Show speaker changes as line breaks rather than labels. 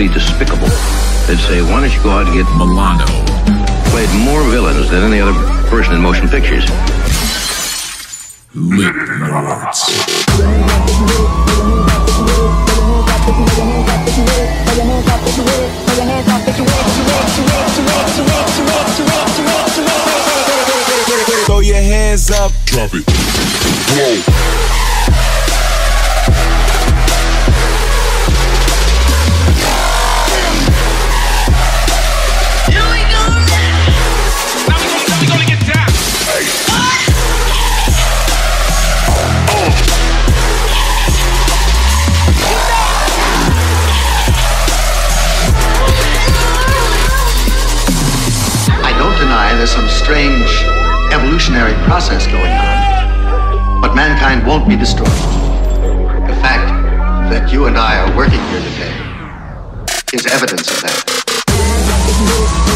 truly despicable. They'd say, why don't you go out and get
Milano.
Played more villains than any other person in motion pictures.
Lip Lords.
Throw your hands up, drop it. Whoa.
There's some strange evolutionary process going on, but mankind won't be destroyed. The fact that you and I are working here today is evidence of that.